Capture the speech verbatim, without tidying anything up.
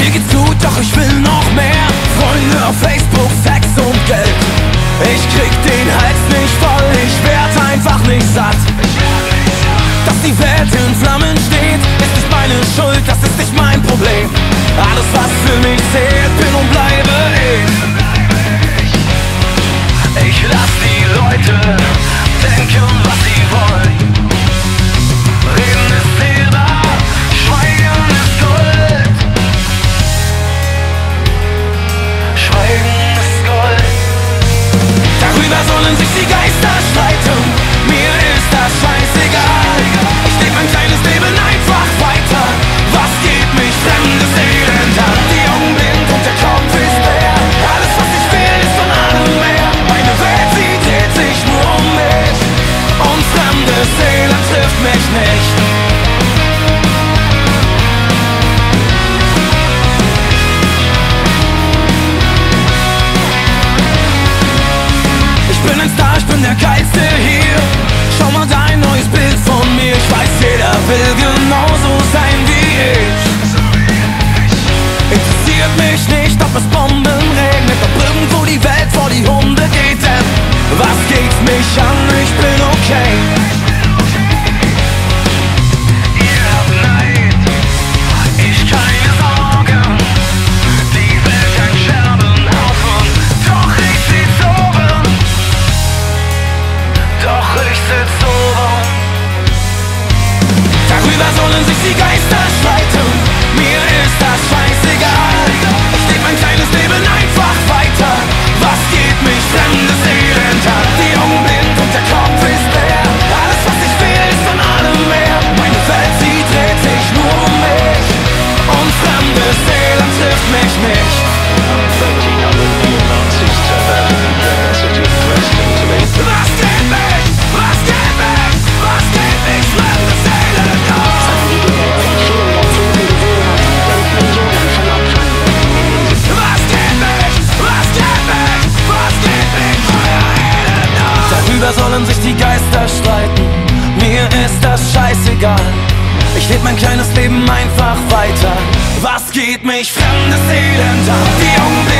Mir geht's gut, doch ich will noch mehr. Freunde auf Facebook, Sex und Geld. Ich krieg den Hals nicht voll, ich werd einfach nicht satt. Dass die Welt in Flammen steht, ist nicht meine Schuld, das ist nicht mein Problem. Alles, was für mich zählt, bin und bleibe ich. Ich lass die Leute denken, was sie wollen. Reden ist Silber, Schweigen ist Gold. Schweigen ist Gold. Darüber sollen sich die Geister streiten. Mir ist das scheißegal. Ich lebe mein kleines Leben einfach weiter. Was geht mich fremdes Elend an? Die Augen blind und der Kopf ist leer. Alles, was ich will, ist von allem mehr. Meine Welt, sie dreht sich nur um mich. Und fremdes Elend trifft mich nicht. Ich bin ein Star, ich bin der Geilste hier. Schau mal dein neues Bild von mir. Ich weiß, jeder will genauso sein wie ich. Interessiert mich nicht, ob es Bomben regnet, ob irgendwo die Welt vor die Hunde geht. Denn was geht's mich an? Ich bin okay. Ihr habt Neid, ich keine Sorgen. Die Welt ein Scherbenhaufen, doch ich sitz oben. Doch ich sitz oben. Darüber sollen sich die Geister streiten. Mir ist das scheißegal. Ich lebe mein kleines Leben einfach weiter. Was geht mich fremdes Elend an? Die Augen blind und der Kopf ist leer. Alles, was ich will, ist von allem mehr. Meine Welt, sie dreht sich nur um mich. Und fremdes Elend trifft mich nicht. thirteen hundred neo-Nazis turned out in the German city of Dresden to make Was geht mich? Was geht mich? Was geht mich fremdes Elend an? Was geht mich? Was geht mich? Was geht mich euer Elend an? Darüber sollen sich die Geister streiten. Mir ist das scheißegal. Ich lebe mein kleines Leben einfach weiter. Was geht mich fremdes Elend an? Die Augen